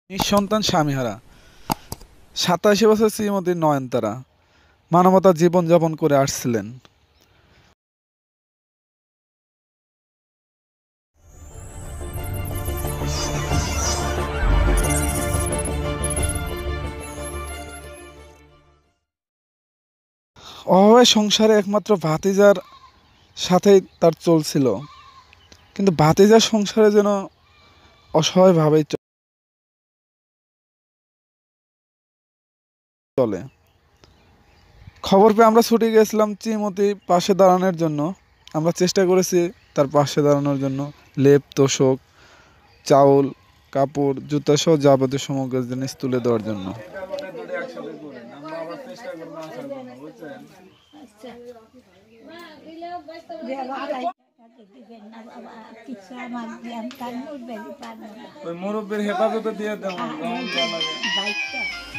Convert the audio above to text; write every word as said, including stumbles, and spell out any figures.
নিঃসন্তান স্বামীহারা সাতাশি বছর শ্রীমতী নয়নতারা মানবতার জীবনযাপন করে আসছিলেন। অভাবে সংসারে একমাত্র ভাতিজার সাথেই তার চলছিল, কিন্তু ভাতিজার সংসারে যেন অসহায়ভাবেই চলে। খবর পেয়ে আমরা ছুটে গেছিলাম শ্রীমতী পাশে দাঁড়ানোর জন্য। আমরা চেষ্টা করেছি তার পাশে দাঁড়ানোর জন্য, লেপ তোষক চাউল কাপড় জুতা সহ যাবতীয় সমগ্র জিনিস তুলে দেওয়ার জন্য। মুরব্বীর হেফাজতে দিয়ে দেবো।